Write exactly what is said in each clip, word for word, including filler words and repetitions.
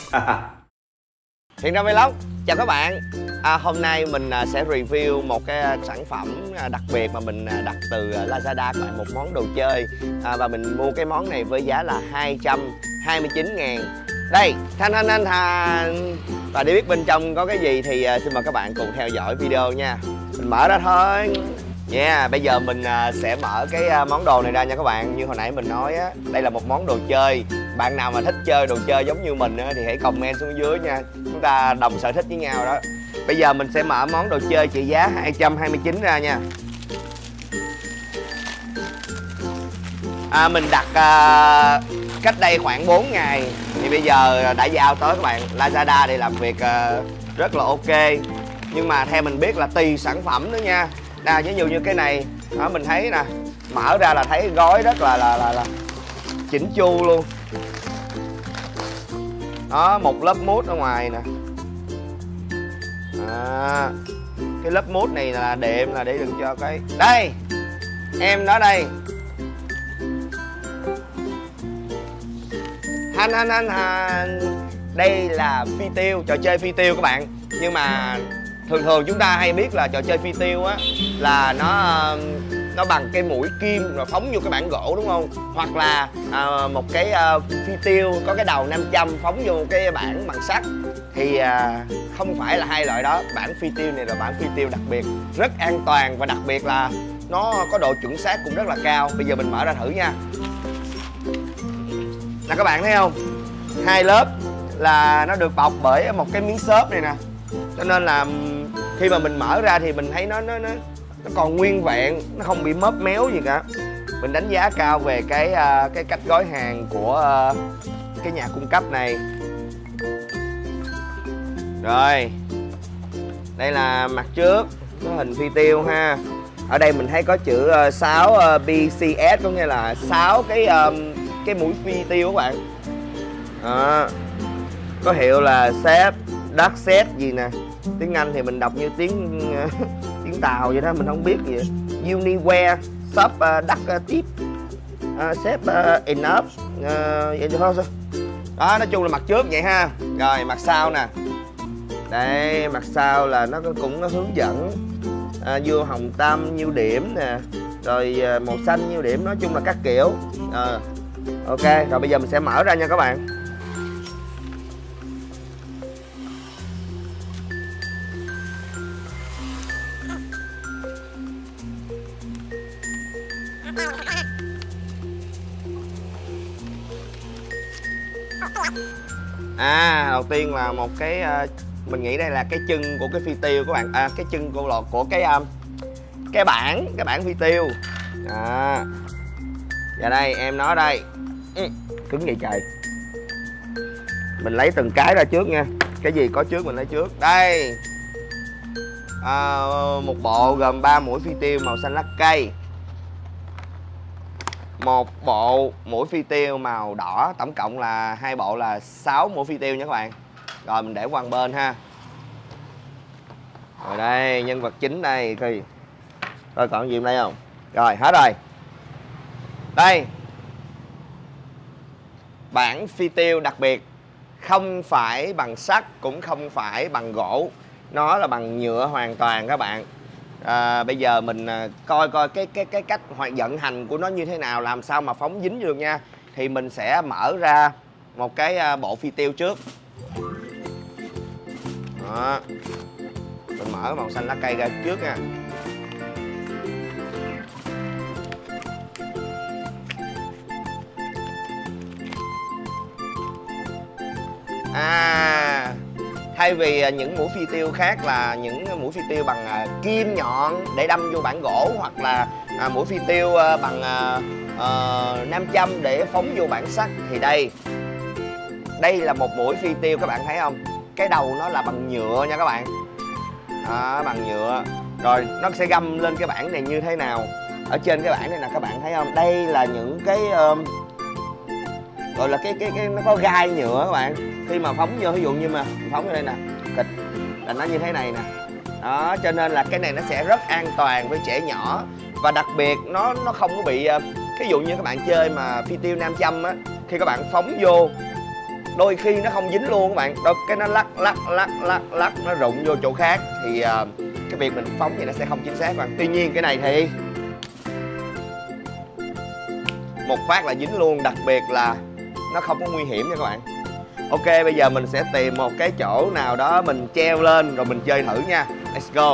Thiện Nam Vlog chào các bạn. à, Hôm nay mình sẽ review một cái sản phẩm đặc biệt mà mình đặt từ Lazada các bạn, một món đồ chơi. à, Và mình mua cái món này với giá là hai trăm hai mươi chín ngàn. Đây, thanh thanh thanh thanh. Và để biết bên trong có cái gì thì xin mời các bạn cùng theo dõi video nha. Mình mở ra thôi nha. Yeah, bây giờ mình sẽ mở cái món đồ này ra nha các bạn. Như hồi nãy mình nói á, đây là một món đồ chơi. Bạn nào mà thích chơi đồ chơi giống như mình á, thì hãy comment xuống dưới nha. Chúng ta đồng sở thích với nhau đó. Bây giờ mình sẽ mở món đồ chơi trị giá hai trăm hai mươi chín ra nha. à, Mình đặt à, cách đây khoảng bốn ngày. Thì bây giờ đã giao tới các bạn. Lazada để làm việc à, rất là ok. Nhưng mà theo mình biết là tùy sản phẩm nữa nha. Nè, ví dụ như cái này đó, mình thấy nè, mở ra là thấy gói rất là là là, là chỉnh chu luôn. Đó, một lớp mút ở ngoài nè. à, Cái lớp mút này là đệm, là để đừng cho cái đây em đó đây. Hành hành hành hành. Đây là phi tiêu, trò chơi phi tiêu các bạn. Nhưng mà thường thường chúng ta hay biết là trò chơi phi tiêu á là nó nó bằng cái mũi kim rồi phóng vô cái bản gỗ, đúng không? Hoặc là à, một cái à, phi tiêu có cái đầu nam châm phóng vô cái bản bằng sắt. Thì à, không phải là hai loại đó. Bản phi tiêu này là bản phi tiêu đặc biệt, rất an toàn và đặc biệt là nó có độ chuẩn xác cũng rất là cao. Bây giờ mình mở ra thử nha. Nè các bạn thấy không? Hai lớp là nó được bọc bởi một cái miếng xốp này nè. Cho nên là khi mà mình mở ra thì mình thấy nó nó nó nó còn nguyên vẹn, nó không bị móp méo gì cả. Mình đánh giá cao về cái uh, cái cách gói hàng của uh, cái nhà cung cấp này. Rồi, đây là mặt trước, có hình phi tiêu ha. Ở đây mình thấy có chữ uh, sáu uh, B C S, có nghĩa là sáu cái uh, cái mũi phi tiêu các bạn. Đó. Có hiệu là Sep, Dark Set gì nè. Tiếng Anh thì mình đọc như tiếng uh, tiếng Tàu vậy đó, mình không biết gì. Uniware, Shop uh, Dark uh, Tip, uh, Sep uh, Enough, uh, vậy thôi. Đó, nói chung là mặt trước vậy ha. Rồi, mặt sau nè. Đây, mặt sau là nó cũng có hướng dẫn à, vua hồng tâm nhiêu điểm nè, rồi à, màu xanh nhiêu điểm, nói chung là các kiểu. à, Ok, rồi bây giờ mình sẽ mở ra nha các bạn. À, đầu tiên là một cái uh, mình nghĩ đây là cái chân của cái phi tiêu các bạn. À, cái chân của lọt của cái um, cái bảng cái bảng phi tiêu. À, và đây em nó đây. Ừ, cứng vậy trời. Mình lấy từng cái ra trước nha. Cái gì có trước mình lấy trước. Đây, à, một bộ gồm ba mũi phi tiêu màu xanh lá cây, một bộ mũi phi tiêu màu đỏ, tổng cộng là hai bộ là sáu mũi phi tiêu nha các bạn. Rồi mình để qua một bên ha. Rồi đây, nhân vật chính đây. Rồi còn gì trong đây không? Rồi, hết rồi. Đây, bản phi tiêu đặc biệt, không phải bằng sắt cũng không phải bằng gỗ, nó là bằng nhựa hoàn toàn các bạn. À, bây giờ mình coi coi cái cái cái cách hoạt vận hành của nó như thế nào, làm sao mà phóng dính được nha. Thì mình sẽ mở ra một cái bộ phi tiêu trước. Đó. Mình mở màu xanh lá cây ra trước nha. À, thay vì những mũi phi tiêu khác là những mũi phi tiêu bằng kim nhọn để đâm vô bản gỗ, hoặc là à, mũi phi tiêu bằng à, à, nam châm để phóng vô bản sắt, thì đây đây là một mũi phi tiêu các bạn thấy không? Cái đầu nó là bằng nhựa nha các bạn. Đó, bằng nhựa. Rồi nó sẽ găm lên cái bảng này như thế nào. Ở trên cái bảng này nè các bạn thấy không? Đây là những cái um, gọi là cái cái cái nó có gai nhựa các bạn. Khi mà phóng vô, ví dụ như mà phóng vô đây nè, kịch là nó như thế này nè. Đó, cho nên là cái này nó sẽ rất an toàn với trẻ nhỏ. Và đặc biệt nó nó không có bị uh, ví dụ như các bạn chơi mà phi tiêu nam châm á, khi các bạn phóng vô đôi khi nó không dính luôn các bạn, đôi cái nó lắc lắc lắc lắc lắc nó rụng vô chỗ khác thì uh, cái việc mình phóng vậy nó sẽ không chính xác các bạn. Tuy nhiên cái này thì một phát là dính luôn, đặc biệt là nó không có nguy hiểm nha các bạn. Ok, bây giờ mình sẽ tìm một cái chỗ nào đó mình treo lên rồi mình chơi thử nha. Let's go.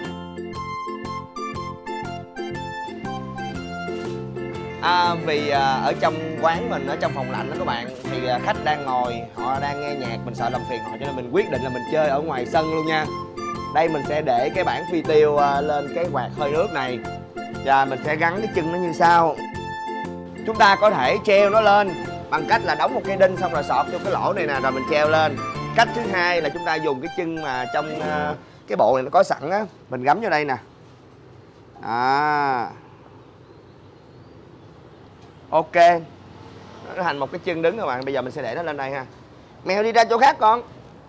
À, vì à, ở trong quán mình, ở trong phòng lạnh đó các bạn, thì à, khách đang ngồi, họ đang nghe nhạc, mình sợ làm phiền họ cho nên mình quyết định là mình chơi ở ngoài sân luôn nha. Đây mình sẽ để cái bảng phi tiêu à, lên cái quạt hơi nước này và mình sẽ gắn cái chân nó như sau. Chúng ta có thể treo nó lên bằng cách là đóng một cái đinh xong rồi sọt vô cái lỗ này nè rồi mình treo lên. Cách thứ hai là chúng ta dùng cái chân mà trong uh, cái bộ này nó có sẵn á, mình gắm vô đây nè. À, ok, nó thành một cái chân đứng các bạn. Bây giờ mình sẽ để nó lên đây ha. Mèo đi ra chỗ khác con.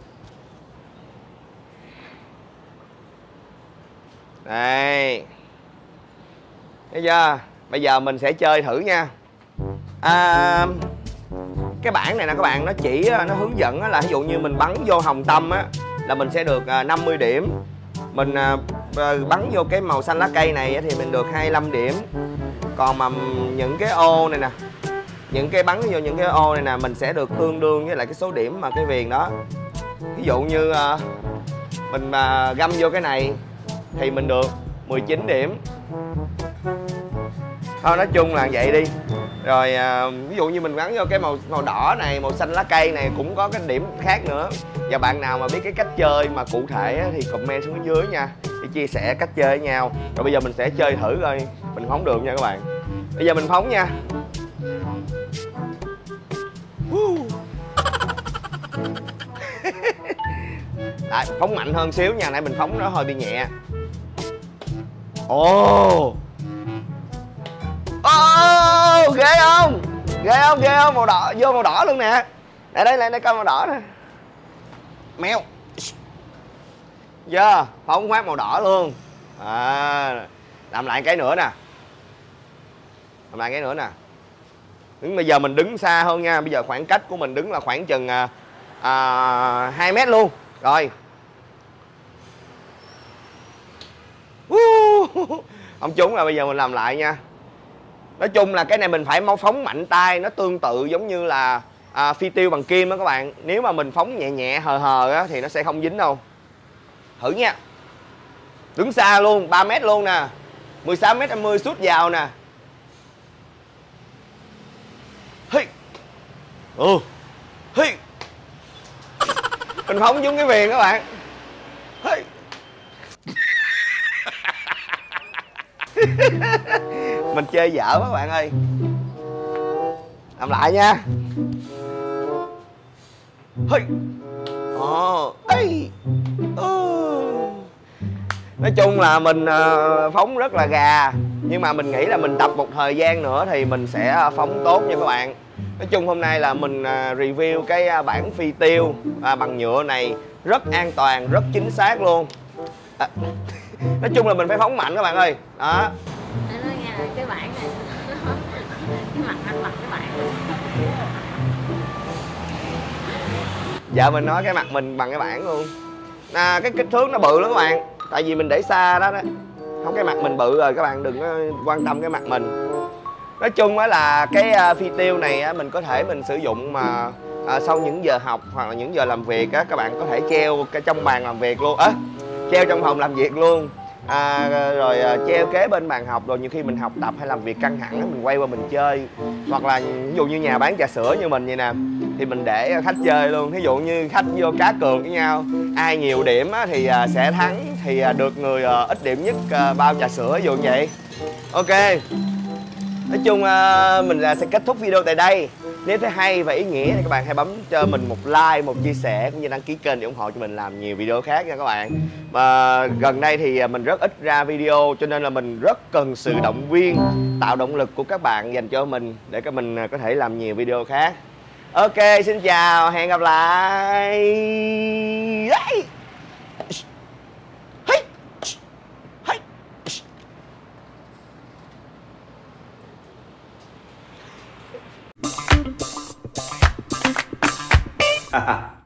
Đây, thấy chưa? Bây giờ mình sẽ chơi thử nha. À, cái bảng này nè các bạn, nó chỉ nó hướng dẫn là ví dụ như mình bắn vô hồng tâm á là mình sẽ được năm mươi điểm. Mình bắn vô cái màu xanh lá cây này thì mình được hai mươi lăm điểm. Còn mà những cái ô này nè, những cái bắn vô những cái ô này nè mình sẽ được tương đương với lại cái số điểm mà cái viền đó. Ví dụ như mình mà găm vô cái này thì mình được mười chín điểm. Thôi nói chung là vậy đi. Rồi à, ví dụ như mình gắn vô cái màu màu đỏ này, màu xanh lá cây này cũng có cái điểm khác nữa. Và bạn nào mà biết cái cách chơi mà cụ thể á, thì comment xuống dưới nha, để chia sẻ cách chơi với nhau. Rồi bây giờ mình sẽ chơi thử coi mình phóng được nha các bạn. Bây giờ mình phóng nha. Đấy, phóng mạnh hơn xíu nha, nãy mình phóng nó hơi bị nhẹ. Ồ oh. Oh, ghê không? Ghê không? Ghê không? Màu đỏ, vô màu đỏ luôn nè. Đây đây, đây, đây coi màu đỏ nè. Mèo. Giờ, phóng phát màu đỏ luôn. À, làm lại cái nữa nè. Làm lại cái nữa nè. Đứng bây giờ mình đứng xa hơn nha. Bây giờ khoảng cách của mình đứng là khoảng chừng à, à, hai mét luôn. Rồi. Không trúng là bây giờ mình làm lại nha. Nói chung là cái này mình phải mau phóng mạnh tay, nó tương tự giống như là à, phi tiêu bằng kim đó các bạn. Nếu mà mình phóng nhẹ nhẹ hờ hờ á, thì nó sẽ không dính đâu. Thử nha. Đứng xa luôn, ba mét luôn nè. mười sáu mét năm mươi sút vào nè. Hi. Ừ. Hi. Mình phóng trúng cái viền các bạn. Hi. Mình chơi dở các bạn ơi. Làm lại nha. Hey. Ồ. Ê. Nói chung là mình phóng rất là gà. Nhưng mà mình nghĩ là mình tập một thời gian nữa thì mình sẽ phóng tốt nha các bạn. Nói chung hôm nay là mình review cái bảng phi tiêu bằng nhựa này. Rất an toàn, rất chính xác luôn. À, nói chung là mình phải phóng mạnh các bạn ơi. Đó. Anh nói nghe cái bảng này cái mặt anh mặc cái bảng luôn. Dạ mình nói cái mặt mình bằng cái bảng luôn. À, cái kích thước nó bự lắm các bạn. Tại vì mình để xa đó đó. Không, cái mặt mình bự rồi, các bạn đừng có quan tâm cái mặt mình. Nói chung á là cái phi tiêu này mình có thể mình sử dụng mà à, sau những giờ học hoặc là những giờ làm việc á, các bạn có thể treo trong bàn làm việc luôn á, à, treo trong phòng làm việc luôn. À, rồi à, treo kế bên bàn học, rồi nhiều khi mình học tập hay làm việc căng thẳng mình quay qua mình chơi. Hoặc là ví dụ như nhà bán trà sữa như mình vậy nè thì mình để khách chơi luôn. Ví dụ như khách vô cá cược với nhau, ai nhiều điểm á, thì à, sẽ thắng, thì à, được người à, ít điểm nhất à, bao trà sữa, ví dụ như vậy. Ok. Nói chung à, mình là sẽ kết thúc video tại đây. Nếu thấy hay và ý nghĩa thì các bạn hãy bấm cho mình một like, một chia sẻ cũng như đăng ký kênh để ủng hộ cho mình làm nhiều video khác nha các bạn. Và gần đây thì mình rất ít ra video cho nên là mình rất cần sự động viên, tạo động lực của các bạn dành cho mình để các mình có thể làm nhiều video khác. Ok, xin chào, hẹn gặp lại. Ha ha.